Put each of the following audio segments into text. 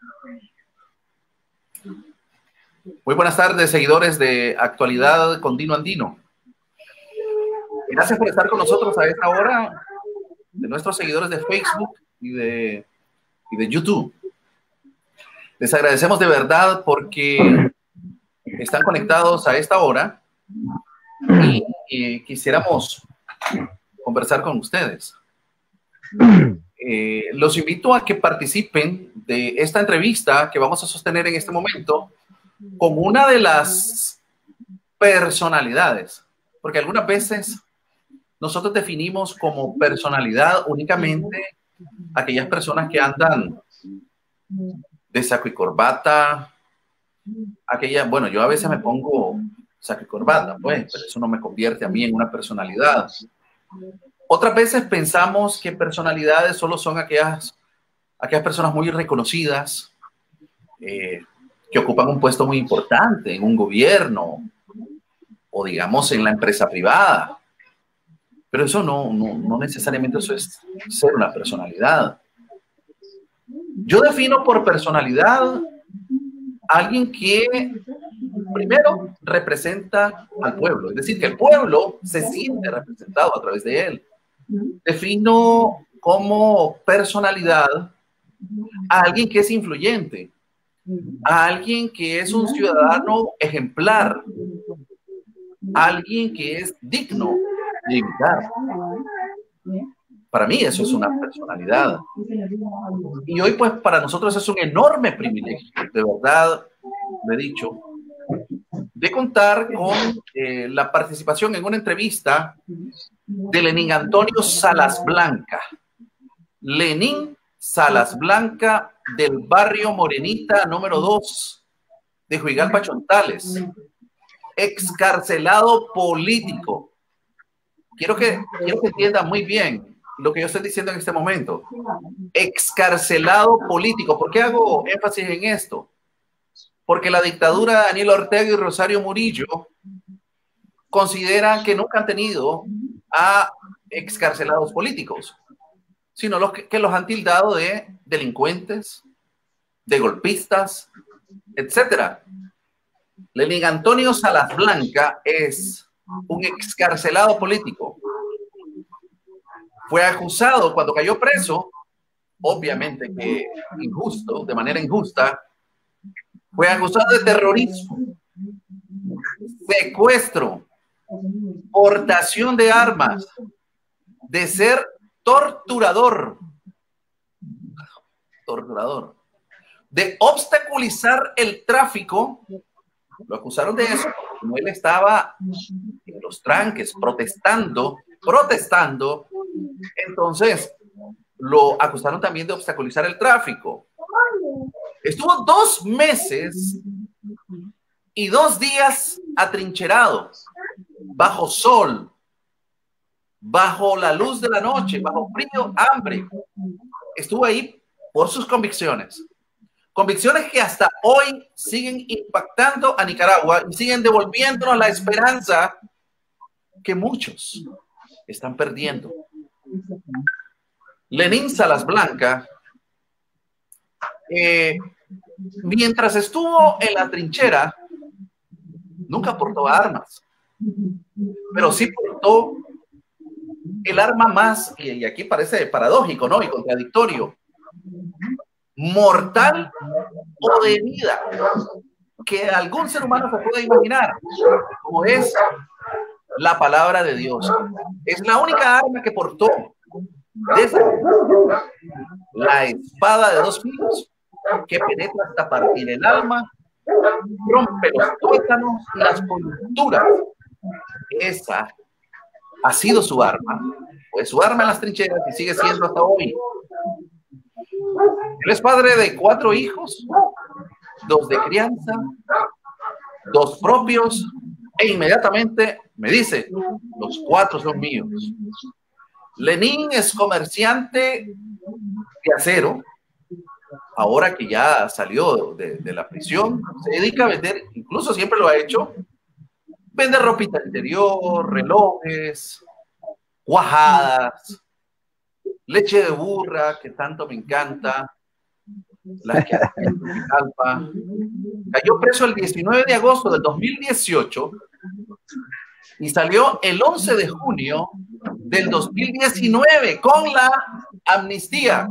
Muy buenas tardes, seguidores de Actualidad con Dino Andino. Gracias por estar con nosotros a esta hora, de nuestros seguidores de Facebook y de YouTube. Les agradecemos de verdad porque están conectados a esta hora y quisiéramos conversar con ustedes. Los invito a que participen de esta entrevista que vamos a sostener en este momento con una de las personalidades, porque algunas veces nosotros definimos como personalidad únicamente aquellas personas que andan de saco y corbata, bueno, yo a veces me pongo saco y corbata, pues, pero eso no me convierte a mí en una personalidad. Otras veces pensamos que personalidades solo son aquellas personas muy reconocidas, que ocupan un puesto muy importante en un gobierno o digamos en la empresa privada. Pero eso no necesariamente eso es ser una personalidad. Yo defino por personalidad a alguien que primero representa al pueblo, es decir, que el pueblo se siente representado a través de él. Defino como personalidad a alguien que es influyente, a alguien que es un ciudadano ejemplar, a alguien que es digno de imitar. Para mí eso es una personalidad. Y hoy pues para nosotros es un enorme privilegio, de verdad, lo he dicho, de contar con la participación en una entrevista de Lenín Antonio Salas Blanca. Lenín Salas Blanca, del barrio Morenita número 2 de Juigalpa, Chontales, excarcelado político. Quiero que entiendan muy bien lo que yo estoy diciendo en este momento. Excarcelado político. ¿Por qué hago énfasis en esto? Porque la dictadura de Daniel Ortega y Rosario Murillo consideran que nunca han tenido a excarcelados políticos, sino que los han tildado de delincuentes, de golpistas, etc. Lenín Antonio Salas Blanca es un excarcelado político. Fue acusado cuando cayó preso, obviamente que injusto, de manera injusta, fue acusado de terrorismo, secuestro, portación de armas, de ser torturador, de obstaculizar el tráfico. Lo acusaron de eso, como él estaba en los tranques protestando, entonces lo acusaron también de obstaculizar el tráfico. Estuvo 2 meses y 2 días atrincherado, bajo sol, bajo la luz de la noche, bajo frío, hambre. Estuvo ahí por sus convicciones. Convicciones que hasta hoy siguen impactando a Nicaragua y siguen devolviéndonos la esperanza que muchos están perdiendo. Lenín Salas Blanca, mientras estuvo en la trinchera, nunca portó armas, pero sí portó el arma más, y aquí parece paradójico, ¿no? Y contradictorio, mortal o de vida que algún ser humano se pueda imaginar, como es la palabra de Dios. Es la única arma que portó, desde la espada de 2 filos que penetra hasta partir el alma, rompe los tuétanos y las coyunturas. Esa ha sido su arma, pues su arma en las trincheras, y sigue siendo hasta hoy. Él es padre de 4 hijos, 2 de crianza, 2 propios, e inmediatamente me dice, los 4 son míos. Lenín es comerciante de acero. Ahora que ya salió de la prisión, se dedica a vender, incluso siempre lo ha hecho, vende ropita interior, relojes, cuajadas, leche de burra, que tanto me encanta, las que hacen en Tegucigalpa. Cayó preso el 19 de agosto del 2018 y salió el 11 de junio del 2019 con la amnistía.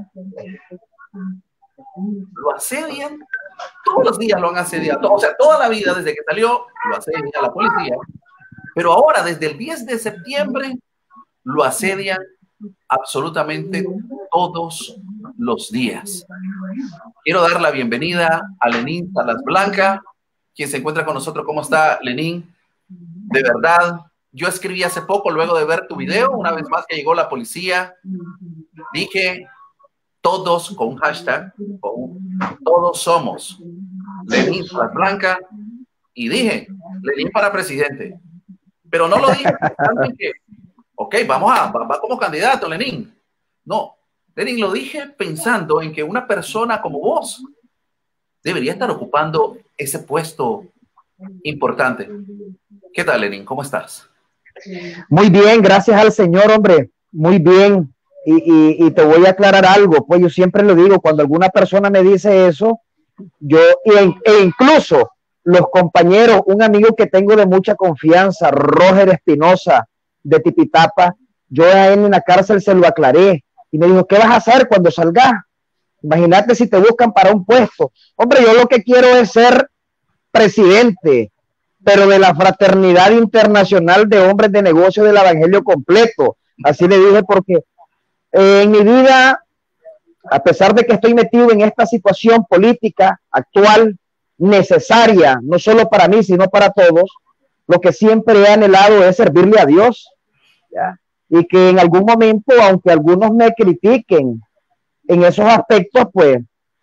Lo asedian, todos los días lo han asediado, o sea, toda la vida desde que salió lo asedia la policía, pero ahora desde el 10 de septiembre lo asedian absolutamente todos los días. Quiero dar la bienvenida a Lenín Salas Blanca, quien se encuentra con nosotros. ¿Cómo está, Lenín? De verdad, yo escribí hace poco, luego de ver tu video, una vez más que llegó la policía, dije, todos con un hashtag, todos somos Lenín Salas Blanca, y dije, Lenín para presidente. Pero no lo dije pensando en que, ok, va como candidato, Lenín. No, Lenín, lo dije pensando en que una persona como vos debería estar ocupando ese puesto importante. ¿Qué tal, Lenín? ¿Cómo estás? Muy bien, gracias al Señor, hombre. Muy bien. Y te voy a aclarar algo, pues yo siempre lo digo, cuando alguna persona me dice eso, e incluso los compañeros, un amigo que tengo de mucha confianza, Roger Espinosa, de Tipitapa, yo a él en la cárcel se lo aclaré y me dijo, ¿qué vas a hacer cuando salgas? Imagínate si te buscan para un puesto. Hombre, yo lo que quiero es ser presidente, pero de la Fraternidad Internacional de Hombres de Negocios del Evangelio Completo. Así le dije, porque en mi vida, a pesar de que estoy metido en esta situación política actual, necesaria, no solo para mí, sino para todos, lo que siempre he anhelado es servirle a Dios, ¿ya? Y que en algún momento, aunque algunos me critiquen en esos aspectos, pues,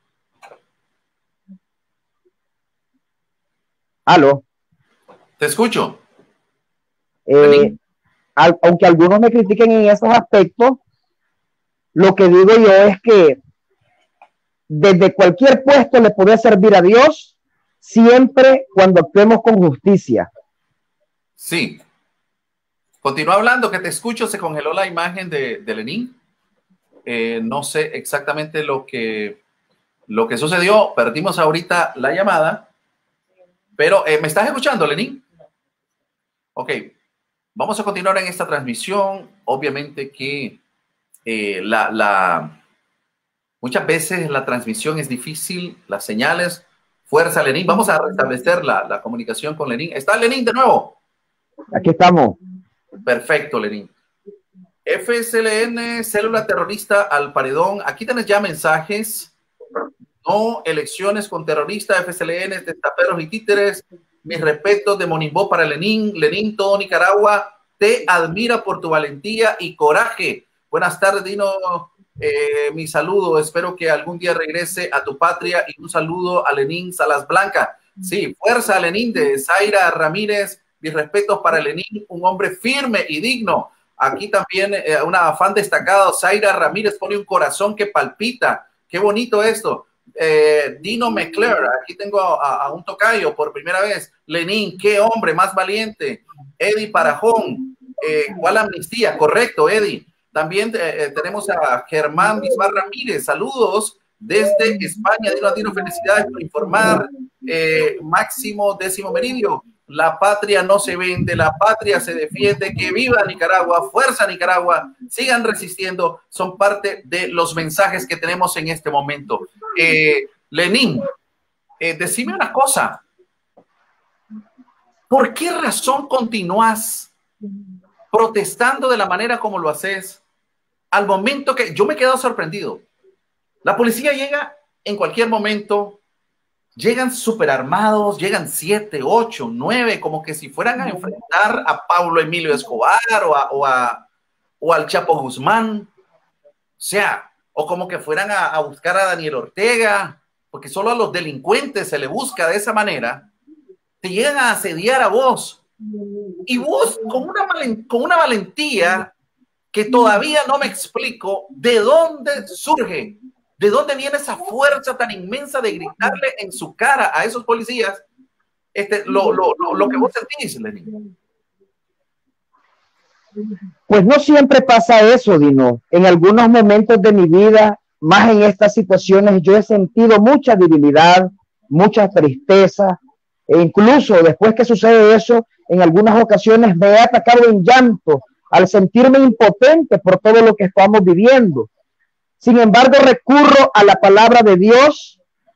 ¿aló? Te escucho. Aunque algunos me critiquen en esos aspectos, lo que digo yo es que desde cualquier puesto le puede servir a Dios, siempre cuando actuemos con justicia. Sí. Continúa hablando, que te escucho. Se congeló la imagen de Lenín. No sé exactamente lo que sucedió. Perdimos ahorita la llamada. Pero, ¿me estás escuchando, Lenín? Ok. Vamos a continuar en esta transmisión. Obviamente que muchas veces la transmisión es difícil, las señales. Fuerza, Lenín. Vamos a restablecer la comunicación con Lenín. ¿Está Lenín de nuevo? Aquí estamos. Perfecto, Lenín. FSLN, célula terrorista al paredón. Aquí tenés ya mensajes. No elecciones con terroristas, FSLN, testaperos y títeres. Mis respetos de Monimbó para Lenín. Lenín, todo Nicaragua te admira por tu valentía y coraje. Buenas tardes, Dino. Mi saludo. Espero que algún día regrese a tu patria, y un saludo a Lenín Salas Blanca. Sí, fuerza, Lenín, de Zaira Ramírez. Mis respetos para Lenín, un hombre firme y digno. Aquí también una fan destacada, Zaira Ramírez, pone un corazón que palpita. Qué bonito esto. Dino McClure, aquí tengo a un tocayo por primera vez. Lenín, qué hombre más valiente. Eddie Parajón, ¿cuál amnistía? Correcto, Eddie. También tenemos a Germán Bisbal Ramírez. Saludos desde España. Dino, felicidades por informar. Máximo Décimo Meridio. La patria no se vende, la patria se defiende. Que viva Nicaragua, fuerza Nicaragua, sigan resistiendo. Son parte de los mensajes que tenemos en este momento. Lenín, decime una cosa. ¿Por qué razón continúas protestando de la manera como lo haces al momento que yo me he quedado sorprendido? La policía llega en cualquier momento. Llegan súper armados, llegan 7, 8, 9, como que si fueran a enfrentar a Pablo Emilio Escobar o al Chapo Guzmán. O sea, o como que fueran a buscar a Daniel Ortega, porque solo a los delincuentes se le busca de esa manera. Te llegan a asediar a vos. Y vos con una valentía que todavía no me explico de dónde surge. ¿De dónde viene esa fuerza tan inmensa de gritarle en su cara a esos policías lo que vos sentís, Lenín? Pues no siempre pasa eso, Dino. En algunos momentos de mi vida más en estas situaciones yo he sentido mucha debilidad, mucha tristeza, e incluso después que sucede eso, en algunas ocasiones me he atacado en llanto al sentirme impotente por todo lo que estamos viviendo. Sin embargo, recurro a la palabra de Dios,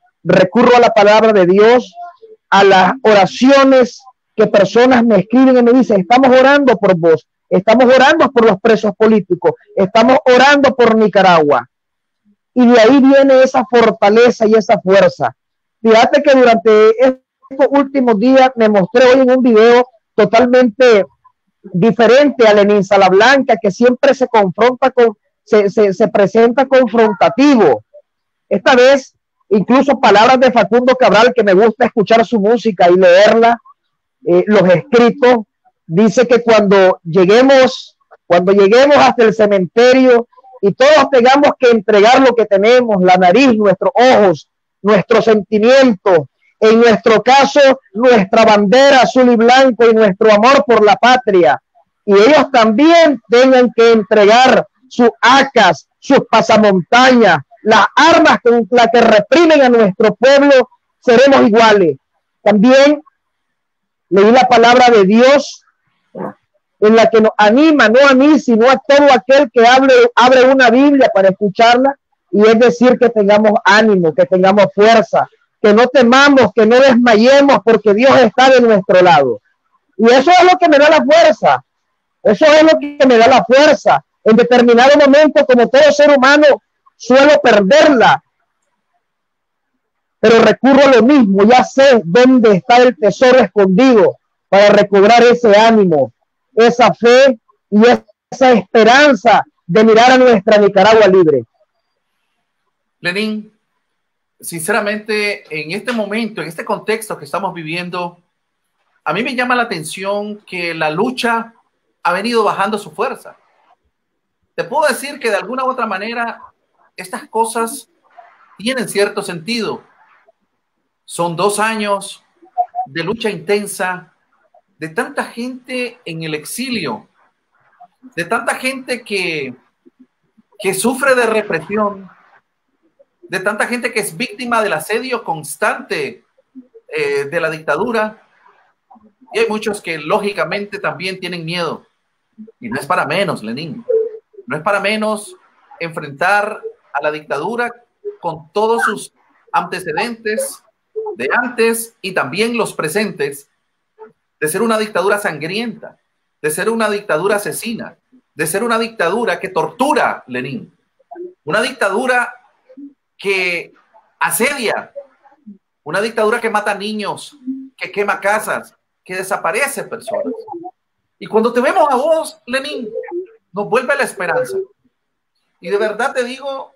a las oraciones que personas me escriben y me dicen, estamos orando por vos, estamos orando por los presos políticos, estamos orando por Nicaragua. Y de ahí viene esa fortaleza y esa fuerza. Fíjate que durante estos últimos días me mostré hoy en un video totalmente diferente a Lenín Salablanca, que siempre se confronta se presenta confrontativo. Esta vez, incluso palabras de Facundo Cabral, que me gusta escuchar su música y leerla, los escritos, dice que cuando lleguemos hasta el cementerio y todos tengamos que entregar lo que tenemos, la nariz, nuestros ojos, nuestros sentimientos, en nuestro caso, nuestra bandera azul y blanco y nuestro amor por la patria, y ellos también tengan que entregar sus ACAs, sus pasamontañas, las armas con las que reprimen a nuestro pueblo, seremos iguales. También leí la palabra de Dios en la que nos anima, no a mí, sino a todo aquel que abre una Biblia para escucharla, y es decir, que tengamos ánimo, que tengamos fuerza, que no temamos, que no desmayemos, porque Dios está de nuestro lado. Y eso es lo que me da la fuerza. Eso es lo que me da la fuerza. En determinado momento, como todo ser humano, suelo perderla. Pero recurro a lo mismo. Ya sé dónde está el tesoro escondido para recobrar ese ánimo, esa fe y esa esperanza de mirar a nuestra Nicaragua libre. Lenín, sinceramente, en este momento, en este contexto que estamos viviendo, a mí me llama la atención que la lucha ha venido bajando su fuerza. Te puedo decir que de alguna u otra manera estas cosas tienen cierto sentido. Son 2 años de lucha intensa, de tanta gente en el exilio, de tanta gente que sufre de represión, de tanta gente que es víctima del asedio constante de la dictadura. Y hay muchos que lógicamente también tienen miedo. Y no es para menos, Lenín. No es para menos enfrentar a la dictadura con todos sus antecedentes de antes y también los presentes, de ser una dictadura sangrienta, de ser una dictadura asesina, de ser una dictadura que tortura, Lenín. Una dictadura que asedia, una dictadura que mata niños, que quema casas, que desaparece personas. Y cuando te vemos a vos, Lenín, nos vuelve la esperanza. Y de verdad te digo,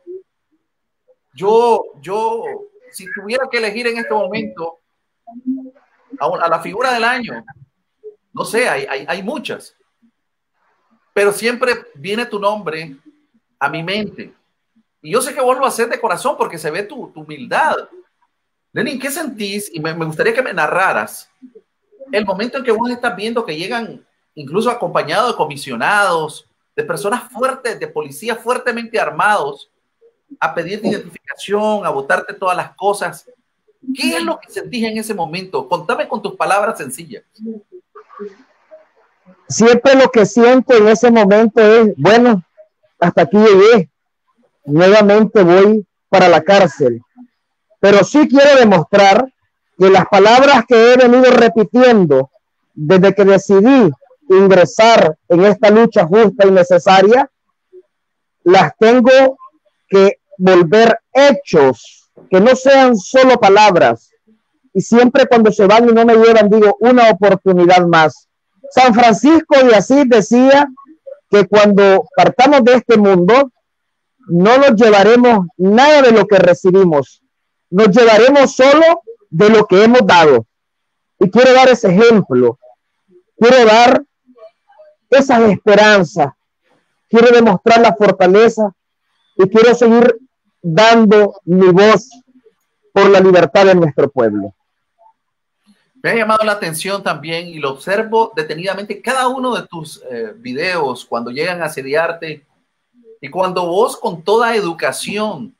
yo si tuviera que elegir en este momento a la figura del año, no sé, hay muchas, pero siempre viene tu nombre a mi mente. Y yo sé que vos lo haces de corazón porque se ve tu humildad. Lenín, ¿qué sentís? Y me gustaría que me narraras el momento en que vos estás viendo que llegan incluso acompañados de comisionados, de personas fuertes, de policías fuertemente armados, a pedirte identificación, a botarte todas las cosas. ¿Qué es lo que sentís en ese momento? Contame con tus palabras sencillas. Siempre lo que siento en ese momento es, bueno, hasta aquí llegué, nuevamente voy para la cárcel. Pero sí quiero demostrar que las palabras que he venido repitiendo desde que decidí ingresar en esta lucha justa y necesaria, las tengo que volver hechos, que no sean solo palabras. Y siempre cuando se van y no me llevan, digo, una oportunidad más. San Francisco de Asís decía que cuando partamos de este mundo, no nos llevaremos nada de lo que recibimos, nos llevaremos solo de lo que hemos dado. Y quiero dar ese ejemplo, quiero dar esas esperanzas, quiero demostrar la fortaleza y quiero seguir dando mi voz por la libertad de nuestro pueblo. Me ha llamado la atención también, y lo observo detenidamente, cada uno de tus videos cuando llegan a asediarte y cuando vos con toda educación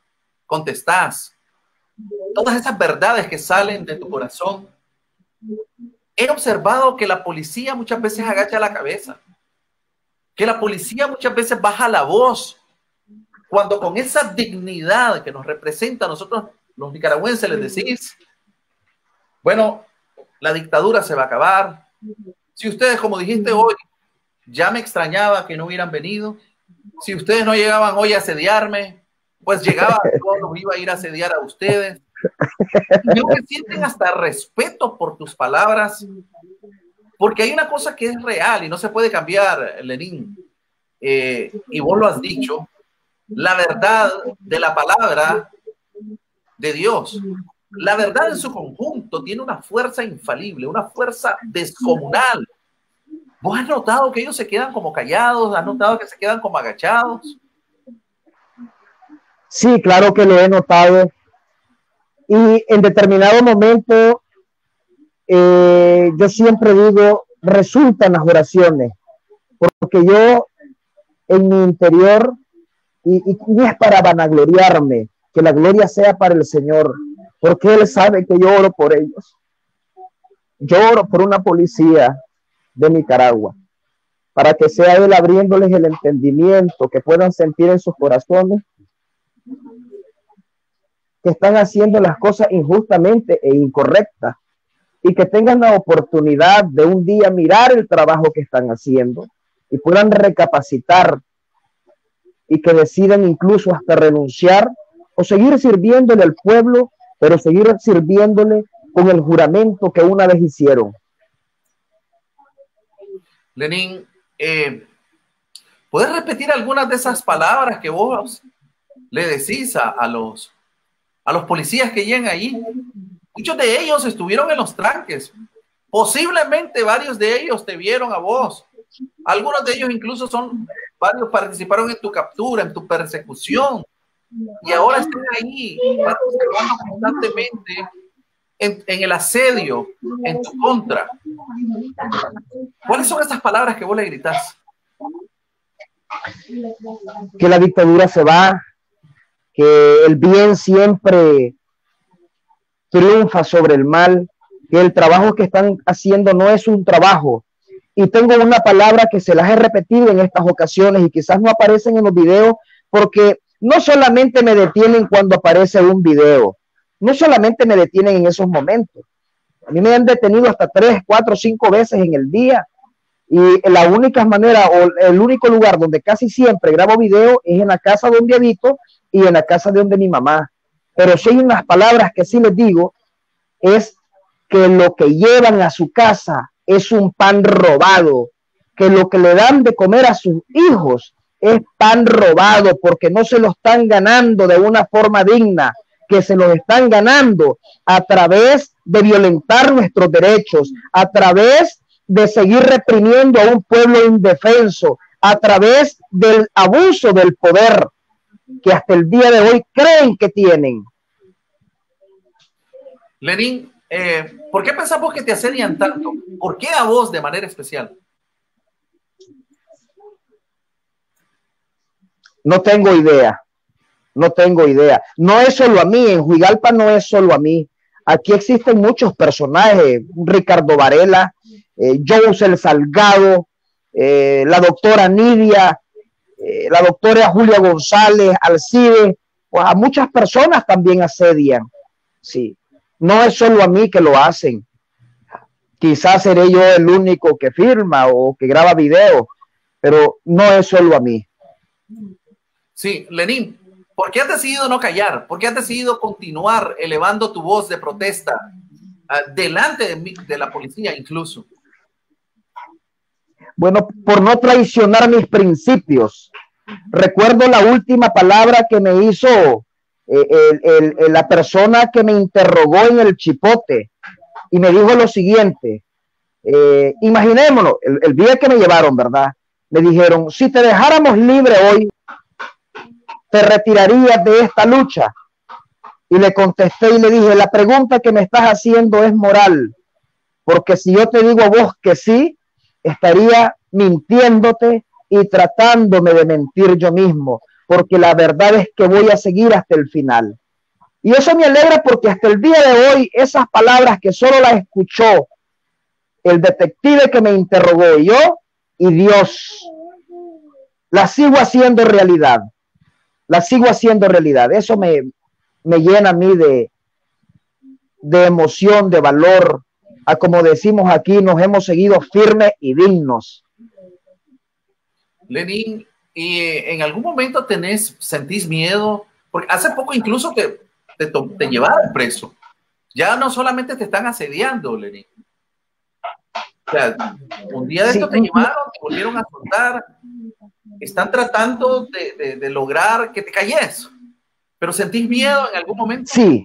contestás, todas esas verdades que salen de tu corazón. He observado que la policía muchas veces agacha la cabeza, que la policía muchas veces baja la voz, cuando con esa dignidad que nos representa a nosotros los nicaragüenses les decís, bueno, la dictadura se va a acabar. Si ustedes, como dijiste hoy, ya me extrañaba que no hubieran venido. Si ustedes no llegaban hoy a asediarme, pues llegaba, yo los iba a ir a asediar a ustedes. Yo que sienten hasta respeto por tus palabras, porque hay una cosa que es real y no se puede cambiar, Lenín, y vos lo has dicho, la verdad de la palabra de Dios, la verdad en su conjunto tiene una fuerza infalible, una fuerza descomunal. ¿Vos has notado que ellos se quedan como callados? ¿Has notado que se quedan como agachados? Sí, claro que lo he notado. Y en determinado momento, yo siempre digo, resultan las oraciones, porque yo en mi interior, y no es para vanagloriarme, que la gloria sea para el Señor, porque Él sabe que yo oro por ellos. Yo oro por una policía de Nicaragua, para que sea Él abriéndoles el entendimiento, que puedan sentir en sus corazones que están haciendo las cosas injustamente e incorrectas, y que tengan la oportunidad de un día mirar el trabajo que están haciendo y puedan recapacitar, y que decidan incluso hasta renunciar o seguir sirviéndole al pueblo, pero seguir sirviéndole con el juramento que una vez hicieron. Lenín, ¿puedes repetir algunas de esas palabras que vos le decís a los policías que llegan ahí? Muchos de ellos estuvieron en los tranques. Posiblemente varios de ellos te vieron a vos. Algunos de ellos incluso varios participaron en tu captura, en tu persecución. Y ahora están ahí participando constantemente en el asedio en tu contra. ¿Cuáles son esas palabras que vos le gritás? Que la dictadura se va, que el bien siempre triunfa sobre el mal, que el trabajo que están haciendo no es un trabajo. Y tengo una palabra que se las he repetido en estas ocasiones y quizás no aparecen en los videos, porque no solamente me detienen cuando aparece un video, no solamente me detienen en esos momentos. A mí me han detenido hasta 3, 4, 5 veces en el día, y la única manera o el único lugar donde casi siempre grabo video es en la casa donde habito y en la casa de donde mi mamá. Pero sí hay unas palabras que sí les digo, es que lo que llevan a su casa es un pan robado, que lo que le dan de comer a sus hijos es pan robado, porque no se lo están ganando de una forma digna, que se los están ganando a través de violentar nuestros derechos, a través de seguir reprimiendo a un pueblo indefenso, a través del abuso del poder que hasta el día de hoy creen que tienen. Lenín, ¿por qué pensamos que te asedian tanto? ¿Por qué a vos de manera especial? No tengo idea. No tengo idea. No es solo a mí, en Juigalpa no es solo a mí. Aquí existen muchos personajes, Ricardo Varela, Josel Salgado, la doctora Nidia, la doctora Julia González, Alcide, pues a muchas personas también asedian. Sí, no es solo a mí que lo hacen. Quizás seré yo el único que firma o que graba videos, pero no es solo a mí. Sí, Lenín, ¿por qué has decidido no callar? ¿Por qué has decidido continuar elevando tu voz de protesta delante de la policía incluso? Bueno, por no traicionar mis principios. Recuerdo la última palabra que me hizo la persona que me interrogó en el Chipote y me dijo lo siguiente. Imaginémonos, el día que me llevaron, ¿verdad? Me dijeron, si te dejáramos libre hoy, ¿te retirarías de esta lucha? Y le contesté y le dije, la pregunta que me estás haciendo es moral, porque si yo te digo a vos que sí, estaría mintiéndote y tratándome de mentir yo mismo, porque la verdad es que voy a seguir hasta el final. Y eso me alegra porque hasta el día de hoy esas palabras que solo las escuchó el detective que me interrogó y Dios, las sigo haciendo realidad. Las sigo haciendo realidad. Eso me llena a mí de emoción, de valor. A como decimos aquí, nos hemos seguido firmes y dignos. Lenín, ¿y en algún momento sentís miedo? Porque hace poco incluso te llevaron preso. Ya no solamente te están asediando, Lenín. O sea, un día de esto te llevaron, te volvieron a soltar. Están tratando de lograr que te calles. ¿Pero sentís miedo en algún momento? Sí.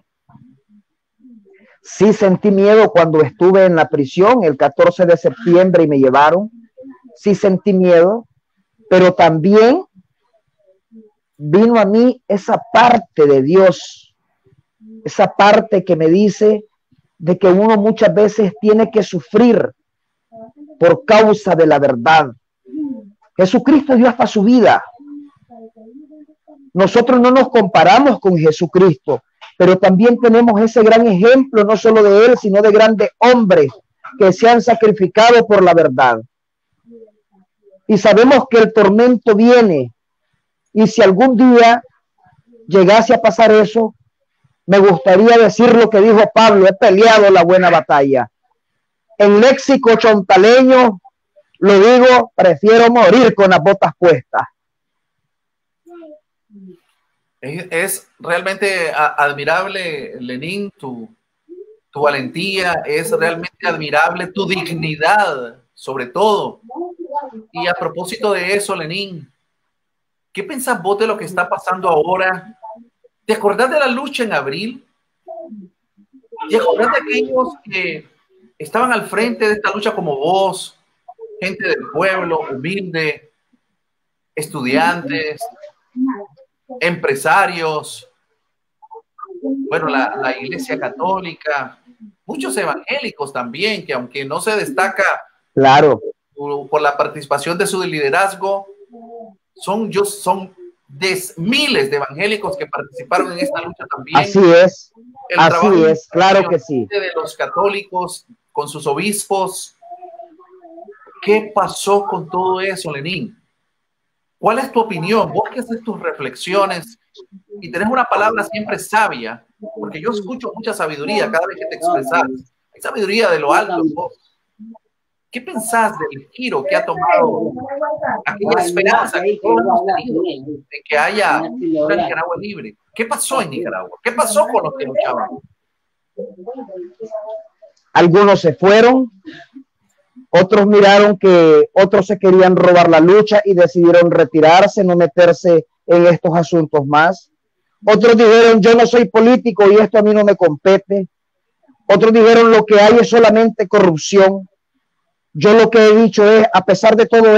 Sí sentí miedo cuando estuve en la prisión el 14 de septiembre y me llevaron. Sí sentí miedo, pero también vino a mí esa parte de Dios, esa parte que me dice de que uno muchas veces tiene que sufrir por causa de la verdad. Jesucristo dio hasta su vida. Nosotros no nos comparamos con Jesucristo, pero también tenemos ese gran ejemplo, no solo de él, sino de grandes hombres que se han sacrificado por la verdad. Y sabemos que el tormento viene, y si algún día llegase a pasar eso, me gustaría decir lo que dijo Pablo: he peleado la buena batalla. En léxico chontaleño lo digo, prefiero morir con las botas puestas. Es realmente admirable, Lenín, tu valentía, es realmente admirable tu dignidad, sobre todo. Y a propósito de eso, Lenín, ¿qué pensás vos de lo que está pasando ahora? ¿Te acordás de la lucha en abril? ¿Te acordás de aquellos que estaban al frente de esta lucha como vos, gente del pueblo, humilde, estudiantes, empresarios, bueno, la Iglesia Católica, muchos evangélicos también, que aunque no se destaca, claro, por la participación de su liderazgo, son miles de evangélicos que participaron en esta lucha también. Así es, claro que sí. De los católicos con sus obispos. ¿Qué pasó con todo eso, Lenín? ¿Cuál es tu opinión? Vos que haces tus reflexiones y tenés una palabra siempre sabia, porque yo escucho mucha sabiduría cada vez que te expresas. Hay sabiduría de lo alto en vos. ¿Qué pensás del giro que ha tomado aquella esperanza que todos hemos tenido de que haya una Nicaragua libre? ¿Qué pasó en Nicaragua? ¿Qué pasó con los que luchaban? Algunos se fueron, otros miraron que otros se querían robar la lucha y decidieron retirarse, no meterse en estos asuntos más. Otros dijeron: yo no soy político y esto a mí no me compete. Otros dijeron: lo que hay es solamente corrupción. Yo lo que he dicho es, a pesar de todo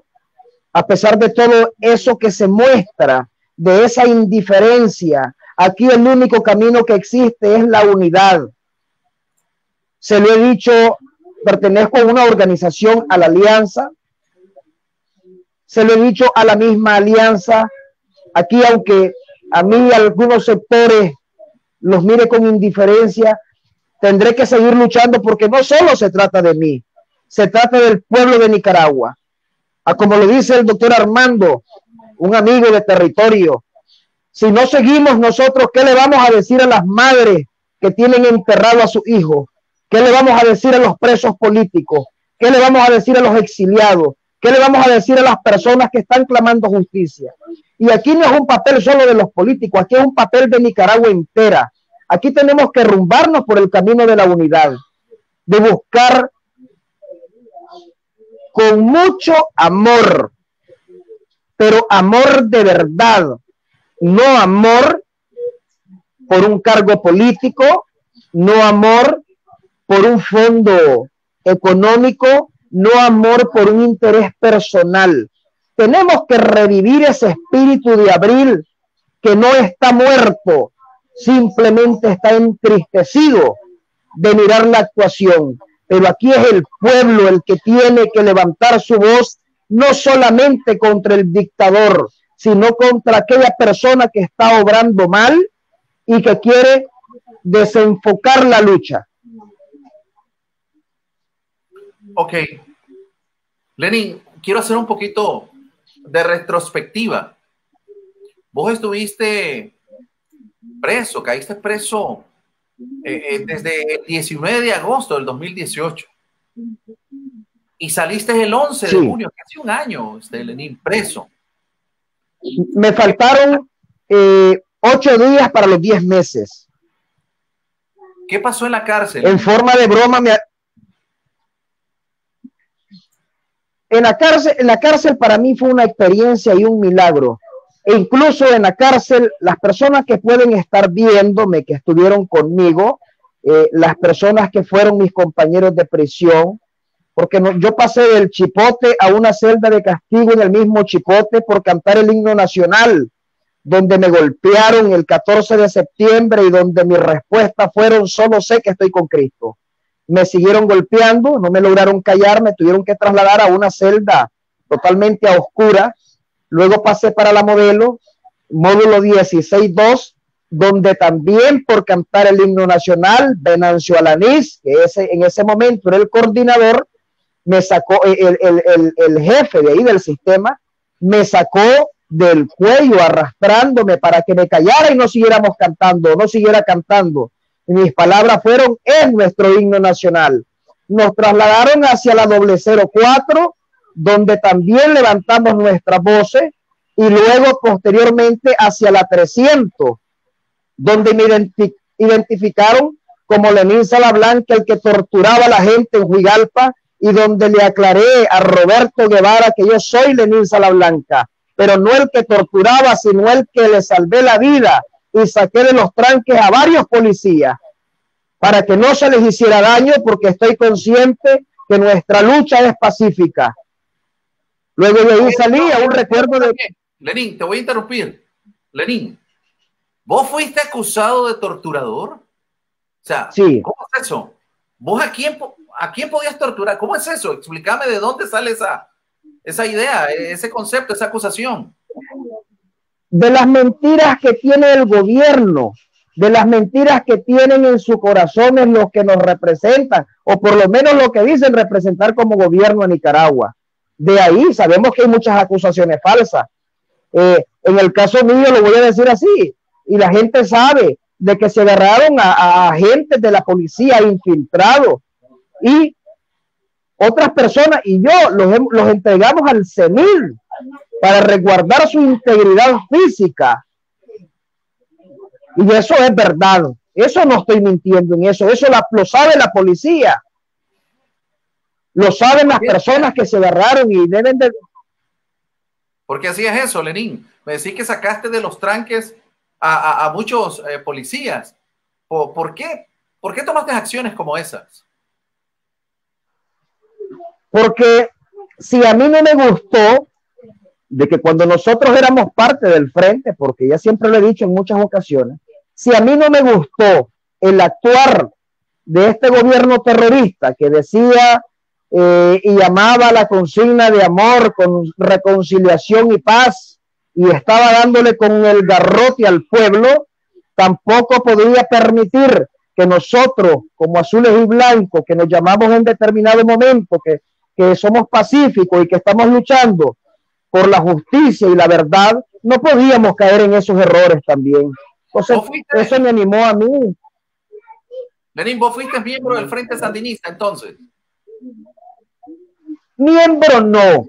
eso que se muestra, de esa indiferencia, aquí el único camino que existe es la unidad. Se lo he dicho, pertenezco a una organización, a la Alianza. Se lo he dicho a la misma Alianza. Aquí, aunque a mí algunos sectores los mire con indiferencia, tendré que seguir luchando porque no solo se trata de mí, se trata del pueblo de Nicaragua. Como lo dice el doctor Armando, un amigo de territorio, si no seguimos nosotros, ¿qué le vamos a decir a las madres que tienen enterrado a su hijo? ¿Qué le vamos a decir a los presos políticos? ¿Qué le vamos a decir a los exiliados? ¿Qué le vamos a decir a las personas que están clamando justicia? Y aquí no es un papel solo de los políticos, aquí es un papel de Nicaragua entera. Aquí tenemos que rumbarnos por el camino de la unidad, de buscar con mucho amor, pero amor de verdad, no amor por un cargo político, no amor por un fondo económico, no amor por un interés personal. Tenemos que revivir ese espíritu de abril que no está muerto, simplemente está entristecido de mirar la actuación. Pero aquí es el pueblo el que tiene que levantar su voz, no solamente contra el dictador, sino contra aquella persona que está obrando mal y que quiere desenfocar la lucha. Ok. Lenin, quiero hacer un poquito de retrospectiva. Vos estuviste preso, caíste preso desde el 19 de agosto del 2018 y saliste el 11 de junio, casi un año, Lenin, preso. Me faltaron 8 días para los 10 meses. ¿Qué pasó en la cárcel? En forma de broma, en la cárcel para mí fue una experiencia y un milagro. E incluso en la cárcel, las personas que pueden estar viéndome, que estuvieron conmigo, las personas que fueron mis compañeros de prisión, porque yo pasé del Chipote a una celda de castigo en el mismo Chipote por cantar el himno nacional, donde me golpearon el 14 de septiembre y donde mi respuesta fueron: solo sé que estoy con Cristo. Me siguieron golpeando, no me lograron callar, me tuvieron que trasladar a una celda totalmente a oscura. Luego pasé para la módulo 16-2, donde también por cantar el himno nacional, Venancio Alanís, que en ese momento era el coordinador, me sacó, el jefe de ahí del sistema, me sacó del cuello arrastrándome para que me callara y no siguiera cantando. Y mis palabras fueron: es nuestro himno nacional. Nos trasladaron hacia la 004, donde también levantamos nuestras voces, y luego posteriormente hacia la 300, donde me identificaron como Lenín Salablanca, el que torturaba a la gente en Huigalpa, y donde le aclaré a Roberto Guevara que yo soy Lenín Salablanca, pero no el que torturaba, sino el que le salvé la vida y saqué de los tranques a varios policías para que no se les hiciera daño, porque estoy consciente que nuestra lucha es pacífica. Luego de ahí salí a un recuerdo de... Lenín, te voy a interrumpir. Lenín, ¿vos fuiste acusado de torturador? O sea, sí. ¿Cómo es eso? ¿Vos a quién podías torturar? ¿Cómo es eso? Explícame de dónde sale esa idea, ese concepto, esa acusación. De las mentiras que tiene el gobierno, de las mentiras que tienen en su corazón en los que nos representan, o por lo menos lo que dicen representar como gobierno a Nicaragua. De ahí sabemos que hay muchas acusaciones falsas. En el caso mío lo voy a decir así, y la gente sabe de que se agarraron a agentes de la policía infiltrados y otras personas, y yo los entregamos al CENIL para resguardar su integridad física. Y eso es verdad, eso no estoy mintiendo en eso lo sabe la policía, lo saben las personas que se agarraron y deben de... ¿Por qué hacías eso, Lenín? Me decís que sacaste de los tranques a muchos policías. ¿Por qué? ¿Por qué tomaste acciones como esas? Porque si a mí no me gustó de que cuando nosotros éramos parte del frente, porque ya siempre lo he dicho en muchas ocasiones, si a mí no me gustó el actuar de este gobierno terrorista que decía y llamaba a la consigna de amor, con reconciliación y paz, y estaba dándole con el garrote al pueblo, tampoco podría permitir que nosotros, como azules y blancos, que nos llamamos en determinado momento, que somos pacíficos y que estamos luchando por la justicia y la verdad, no podíamos caer en esos errores también. Entonces, eso me animó a mí. Lenín, ¿vos fuiste miembro del Frente Sandinista entonces? Miembro no,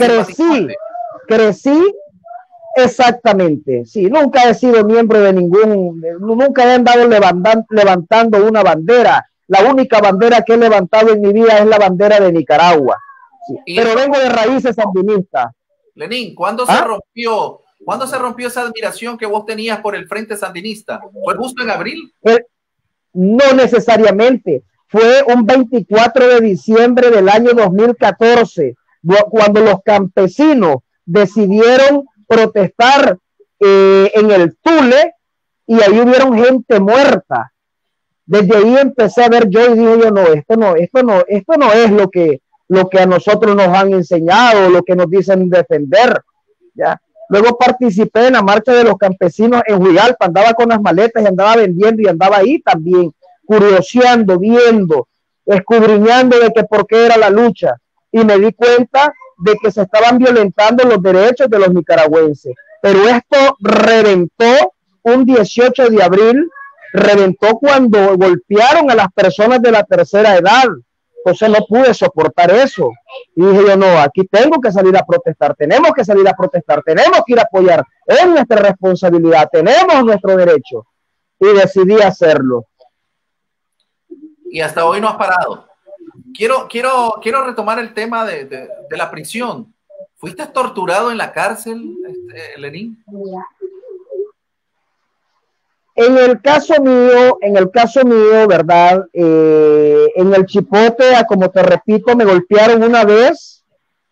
crecí exactamente, sí, nunca he sido miembro de nunca he andado levantando una bandera. La única bandera que he levantado en mi vida es la bandera de Nicaragua, sí, pero vengo de raíces sandinistas. Lenín, ¿cuándo se rompió esa admiración que vos tenías por el Frente Sandinista? ¿Fue justo en abril? No necesariamente. Fue un 24 de diciembre del año 2014, cuando los campesinos decidieron protestar en el Tule, y ahí hubieron gente muerta. Desde ahí empecé a ver yo y dije yo, no, esto no es lo que a nosotros nos han enseñado, lo que nos dicen defender, ¿ya? Luego participé en la marcha de los campesinos en Huigalpa, andaba con las maletas y andaba vendiendo y andaba ahí también, curioseando, viendo, escudriñando de que por qué era la lucha. Y me di cuenta de que se estaban violentando los derechos de los nicaragüenses. Pero esto reventó un 18 de abril, reventó cuando golpearon a las personas de la tercera edad. Entonces no pude soportar eso. Y dije yo, no, aquí tengo que salir a protestar, tenemos que salir a protestar, tenemos que ir a apoyar, es nuestra responsabilidad, tenemos nuestro derecho. Y decidí hacerlo. Y hasta hoy no has parado. Quiero retomar el tema de la prisión. ¿Fuiste torturado en la cárcel, Lenín? En el caso mío, ¿verdad? En el Chipote, como te repito, me golpearon una vez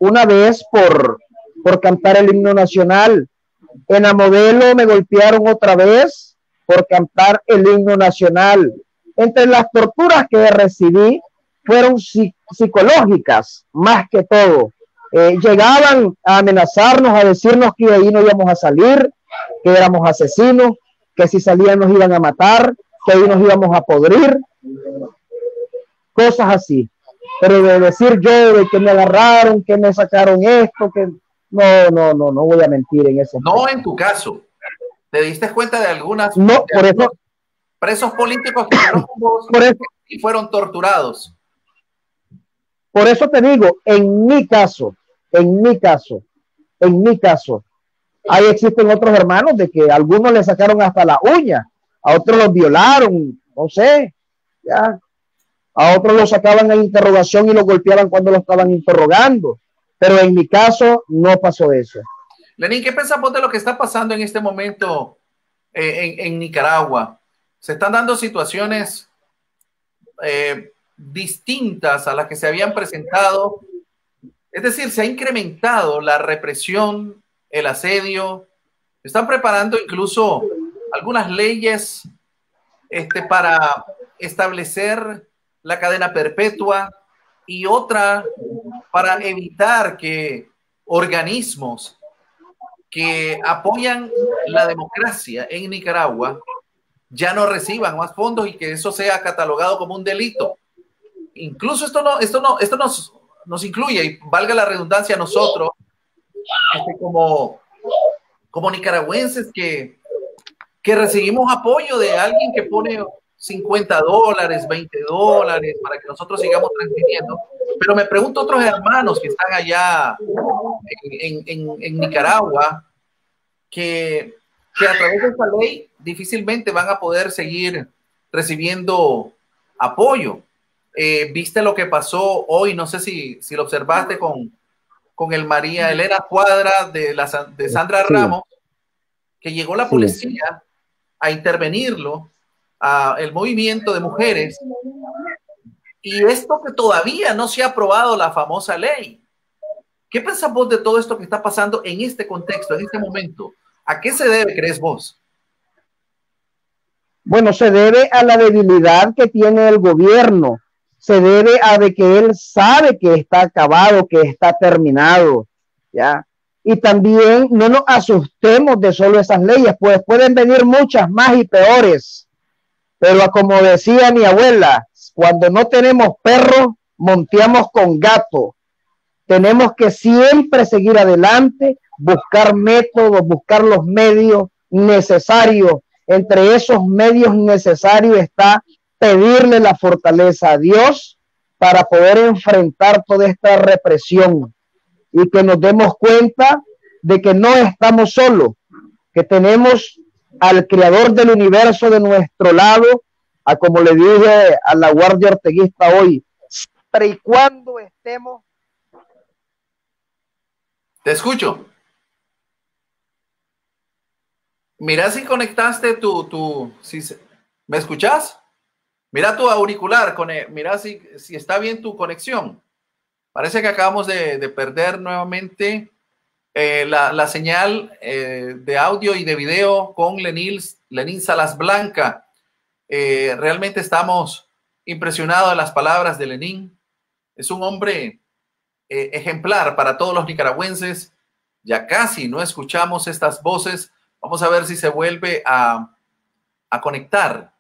por cantar el himno nacional. En la Modelo me golpearon otra vez por cantar el himno nacional. Entre las torturas que recibí fueron psicológicas, más que todo. Llegaban a amenazarnos, a decirnos que de ahí no íbamos a salir, que éramos asesinos, que si salían nos iban a matar, que ahí nos íbamos a podrir, cosas así. Pero de decir yo de que me agarraron, que me sacaron esto, que no voy a mentir en ese no en tu caso. ¿Te diste cuenta de algunas no, por eso, presos políticos que fueron por eso, y fueron torturados? Por eso te digo, en mi caso, ahí existen otros hermanos de que a algunos le sacaron hasta la uña, a otros los violaron, no sé, ya. A otros los sacaban en interrogación y los golpeaban cuando los estaban interrogando. Pero en mi caso no pasó eso. Lenín, ¿qué pensamos de lo que está pasando en este momento en Nicaragua? Se están dando situaciones distintas a las que se habían presentado. Es decir, se ha incrementado la represión, el asedio. Están preparando incluso algunas leyes para establecer la cadena perpetua y otra para evitar que organismos que apoyan la democracia en Nicaragua ya no reciban más fondos y que eso sea catalogado como un delito. Incluso esto nos incluye, y valga la redundancia, a nosotros como nicaragüenses que recibimos apoyo de alguien que pone $50, $20 para que nosotros sigamos transmitiendo. Pero me pregunto otros hermanos que están allá en Nicaragua que a través de esta ley difícilmente van a poder seguir recibiendo apoyo. ¿Viste lo que pasó hoy? No sé si lo observaste con el María Elena Cuadra de Sandra Ramos, que llegó la policía a intervenirlo, el movimiento de mujeres, y esto que todavía no se ha aprobado la famosa ley. ¿Qué pensás vos de todo esto que está pasando en este contexto, en este momento? ¿A qué se debe, crees vos? Bueno, se debe a la debilidad que tiene el gobierno, se debe a de que él sabe que está acabado, que está terminado, ¿ya? Y también no nos asustemos de solo esas leyes, pues pueden venir muchas más y peores. Pero como decía mi abuela, cuando no tenemos perro, monteamos con gato. Tenemos que siempre seguir adelante, buscar métodos, buscar los medios necesarios. Entre esos medios necesarios está pedirle la fortaleza a Dios para poder enfrentar toda esta represión y que nos demos cuenta de que no estamos solos, que tenemos al creador del universo de nuestro lado, a como le dije a la guardia orteguista hoy, siempre y cuando estemos. Te escucho. Mira si conectaste ¿me escuchás? Mira tu auricular, mira si está bien tu conexión. Parece que acabamos de perder nuevamente la señal de audio y de video con Lenín Salas Blanca. Realmente estamos impresionados de las palabras de Lenín. Es un hombre ejemplar para todos los nicaragüenses Ya casi no escuchamos estas voces. Vamos a ver si se vuelve a conectar.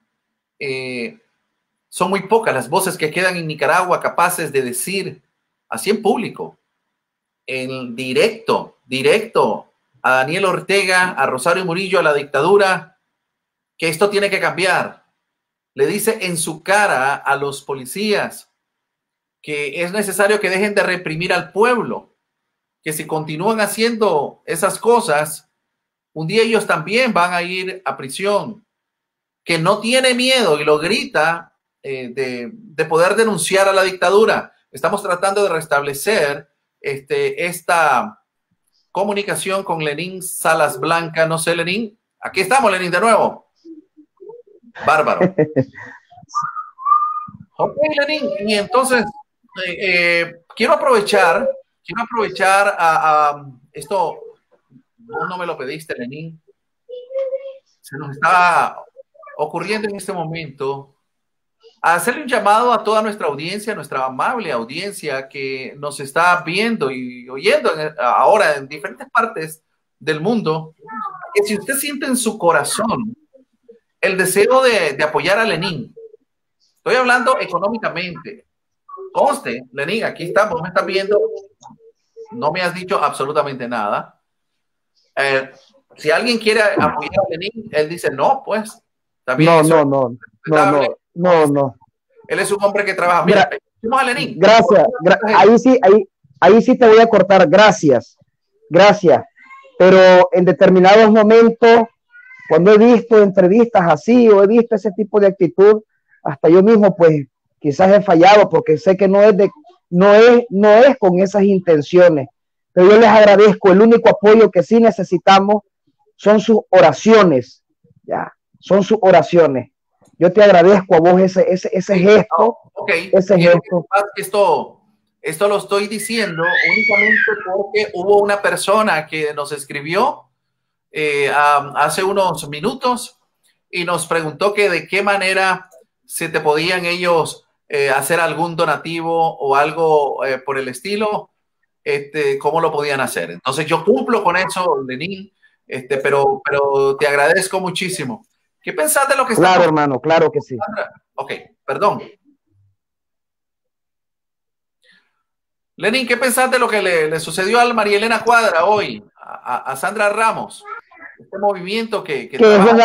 Son muy pocas las voces que quedan en Nicaragua capaces de decir así en público, en directo a Daniel Ortega, a Rosario Murillo, a la dictadura, que esto tiene que cambiar. Le dice en su cara a los policías que es necesario que dejen de reprimir al pueblo, que si continúan haciendo esas cosas, un día ellos también van a ir a prisión, que no tiene miedo y lo grita de poder denunciar a la dictadura. Estamos tratando de restablecer esta comunicación con Lenín Salas Blanca. No sé, Lenín. Aquí estamos, Lenín, de nuevo. Bárbaro. Ok, Lenín. Y entonces, quiero aprovechar a esto. No me lo pediste, Lenín. Se nos está ocurriendo en este momento a hacerle un llamado a toda nuestra audiencia, nuestra amable audiencia que nos está viendo y oyendo ahora en diferentes partes del mundo, que si usted siente en su corazón el deseo de apoyar a Lenín, estoy hablando económicamente, conste, Lenín, aquí estamos, me están viendo, no me has dicho absolutamente nada. Si alguien quiere apoyar a Lenín, él dice no, pues. También no. Él es un hombre que trabaja. Mira, a Lenín. Gracias. Ahí sí te voy a cortar. Gracias. Pero en determinados momentos, cuando he visto entrevistas así o he visto ese tipo de actitud, hasta yo mismo, pues, quizás he fallado porque sé que no es con esas intenciones. Pero yo les agradezco. El único apoyo que sí necesitamos son sus oraciones. Ya, son sus oraciones. Yo te agradezco a vos ese gesto. Okay. Ese gesto. Esto lo estoy diciendo únicamente porque hubo una persona que nos escribió hace unos minutos y nos preguntó que de qué manera se te podían ellos hacer algún donativo o algo por el estilo, cómo lo podían hacer. Entonces yo cumplo con eso, Lenín, pero te agradezco muchísimo. ¿Qué pensás de lo que está pasando? Claro, hermano, claro que sí. Ok, perdón. Lenín, ¿qué pensás de lo que le sucedió a María Elena Cuadra hoy, a Sandra Ramos? Este movimiento que es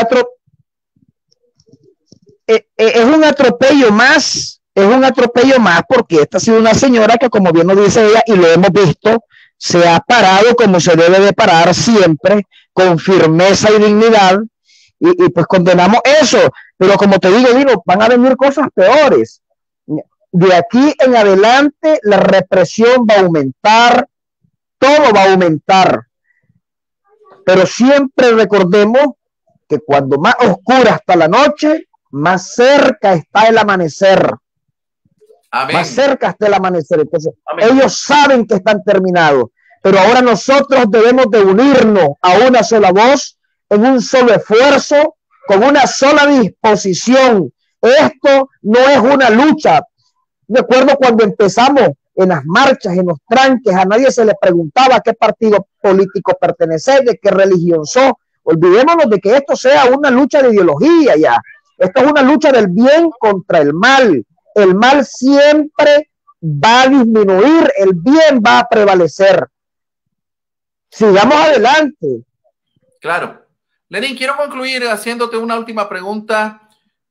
un atropello más, porque esta ha sido una señora que, como bien nos dice ella, y lo hemos visto, se ha parado como se debe de parar siempre, con firmeza y dignidad, y pues condenamos eso, pero como te digo, van a venir cosas peores. De aquí en adelante la represión va a aumentar, todo va a aumentar, pero siempre recordemos que cuando más oscura está la noche, más cerca está el amanecer. Amén. Más cerca está el amanecer. Entonces, amén. Ellos saben que están terminados, pero ahora nosotros debemos de unirnos a una sola voz, en un solo esfuerzo, con una sola disposición. Esto no es una lucha. Recuerdo cuando empezamos en las marchas, en los tranques, a nadie se le preguntaba a qué partido político pertenece, de qué religión sos. Olvidémonos de que esto sea una lucha de ideología ya. Esto es una lucha del bien contra el mal. El mal siempre va a disminuir, el bien va a prevalecer. Sigamos adelante. Claro. Lenín, quiero concluir haciéndote una última pregunta.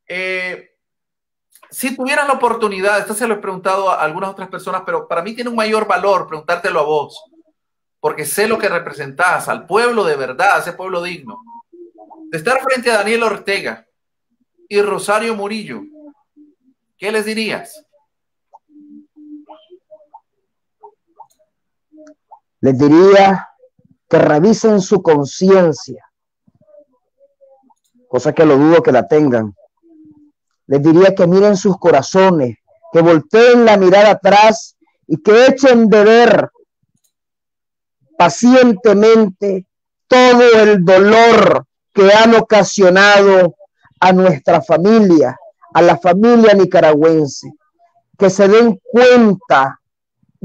Si tuvieras la oportunidad, esto se lo he preguntado a algunas otras personas, pero para mí tiene un mayor valor preguntártelo a vos, porque sé lo que representás al pueblo de verdad, a ese pueblo digno. De estar frente a Daniel Ortega y Rosario Murillo, ¿qué les dirías? Les diría que revisen su conciencia, cosa que lo dudo que la tengan. Les diría que miren sus corazones, que volteen la mirada atrás y que echen de ver pacientemente todo el dolor que han ocasionado a nuestra familia, a la familia nicaragüense, que se den cuenta de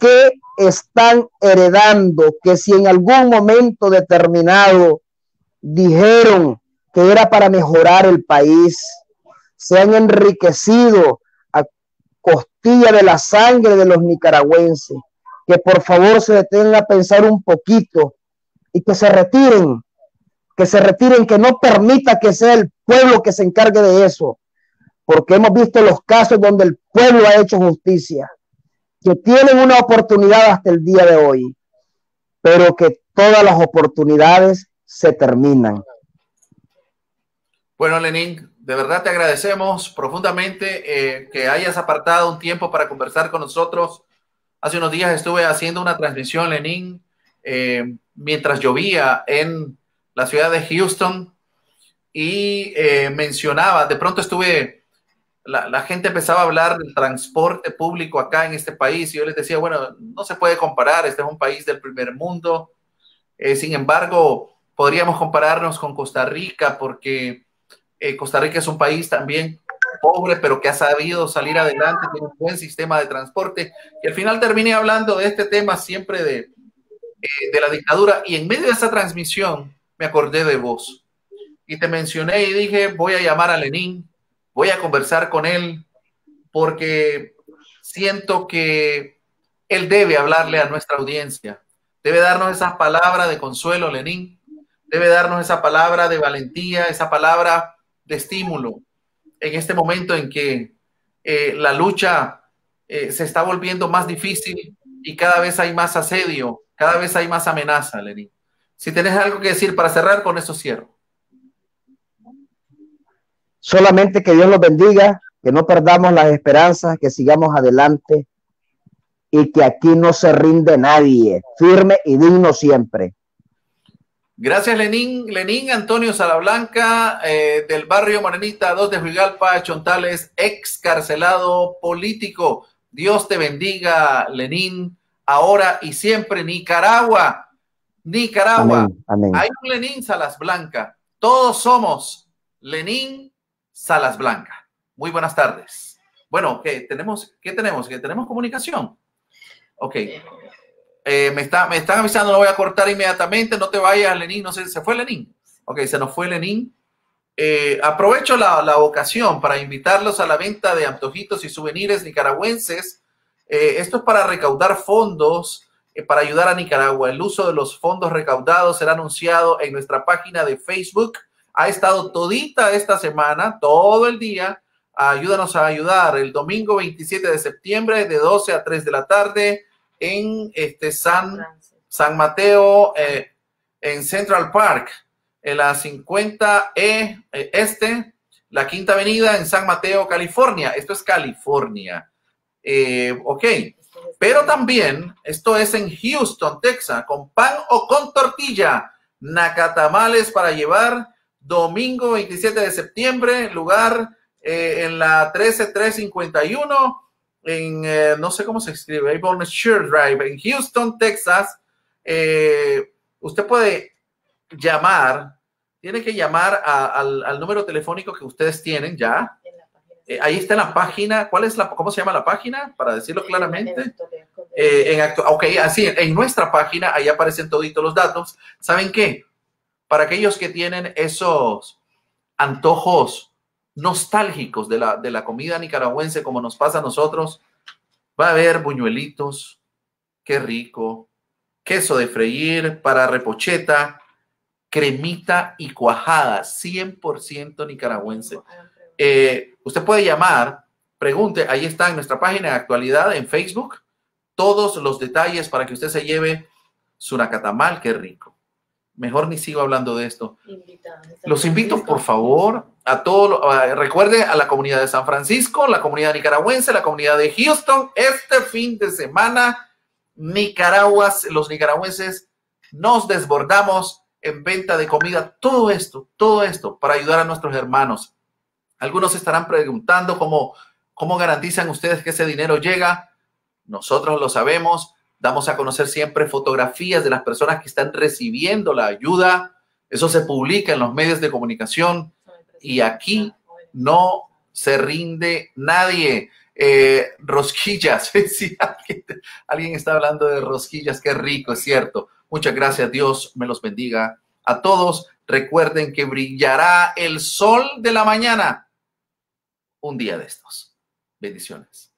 ¿qué están heredando? Que si en algún momento determinado dijeron que era para mejorar el país, se han enriquecido a costilla de la sangre de los nicaragüenses, que por favor se detengan a pensar un poquito y que se retiren, que no permita que sea el pueblo que se encargue de eso, porque hemos visto los casos donde el pueblo ha hecho justicia, que tienen una oportunidad hasta el día de hoy, pero que todas las oportunidades se terminan. Bueno, Lenín, de verdad te agradecemos profundamente que hayas apartado un tiempo para conversar con nosotros. Hace unos días estuve haciendo una transmisión, Lenín, mientras llovía en la ciudad de Houston y mencionaba, de pronto la gente empezaba a hablar del transporte público acá en este país y yo les decía, bueno, no se puede comparar, este es un país del primer mundo, sin embargo, podríamos compararnos con Costa Rica porque Costa Rica es un país también pobre, pero que ha sabido salir adelante, tiene un buen sistema de transporte y al final terminé hablando de este tema siempre de la dictadura y en medio de esa transmisión me acordé de vos y te mencioné y dije, voy a llamar a Lenín, voy a conversar con él porque siento que él debe hablarle a nuestra audiencia, debe darnos esa palabra de consuelo, Lenín, debe darnos esa palabra de valentía, esa palabra de estímulo en este momento en que la lucha se está volviendo más difícil y cada vez hay más asedio, cada vez hay más amenaza, Lenín. Si tenés algo que decir para cerrar, con eso cierro. Solamente que Dios los bendiga, que no perdamos las esperanzas, que sigamos adelante y que aquí no se rinde nadie, firme y digno siempre. Gracias, Lenín. Lenín Antonio Salablanca, del barrio Morenita 2 de Huigalpa, Chontales, excarcelado político. Dios te bendiga, Lenín, ahora y siempre. Nicaragua. Amén, amén. Hay un Lenín Salas Blanca. Todos somos Lenín Salas Blanca. Muy buenas tardes. Bueno, ¿qué tenemos? ¿Qué tenemos? ¿Que tenemos comunicación? Ok. Me están avisando, lo voy a cortar inmediatamente. No te vayas, Lenín. No sé, ¿se fue Lenín? Ok, se nos fue Lenín. Aprovecho la ocasión para invitarlos a la venta de antojitos y souvenirs nicaragüenses. Esto es para recaudar fondos para ayudar a Nicaragua. El uso de los fondos recaudados será anunciado en nuestra página de Facebook. Ha estado todita esta semana, todo el día. Ayúdanos a ayudar. El domingo 27 de septiembre de 12 a 3 de la tarde en San Mateo, en Central Park, en la 50E la Quinta Avenida en San Mateo, California. Esto es California. Ok. Pero también esto es en Houston, Texas, con pan o con tortilla. Nacatamales para llevar. Domingo 27 de septiembre, lugar en la 13351. No sé cómo se escribe, Avon Shore Drive, en Houston, Texas. Usted puede llamar, tiene que llamar al número telefónico que ustedes tienen ya. Ahí está en la página. ¿Cómo se llama la página? Para decirlo claramente. Ok, así, en nuestra página, ahí aparecen toditos los datos. ¿Saben qué? Para aquellos que tienen esos antojos nostálgicos de la comida nicaragüense, como nos pasa a nosotros, va a haber buñuelitos, qué rico, queso de freír para repocheta, cremita y cuajada, 100% nicaragüense. Usted puede llamar, pregunte, ahí está en nuestra página de actualidad en Facebook, todos los detalles para que usted se lleve su nacatamal, qué rico. Mejor ni sigo hablando de esto. Los invito, por favor, a todos. Recuerden a la comunidad de San Francisco, la comunidad nicaragüense, la comunidad de Houston. Este fin de semana, los nicaragüenses nos desbordamos en venta de comida. Todo esto para ayudar a nuestros hermanos. Algunos estarán preguntando cómo garantizan ustedes que ese dinero llega. Nosotros lo sabemos. Damos a conocer siempre fotografías de las personas que están recibiendo la ayuda. Eso se publica en los medios de comunicación y aquí no se rinde nadie. Rosquillas, sí, alguien está hablando de rosquillas, qué rico, es cierto. Muchas gracias, Dios me los bendiga a todos. Recuerden que brillará el sol de la mañana un día de estos. Bendiciones.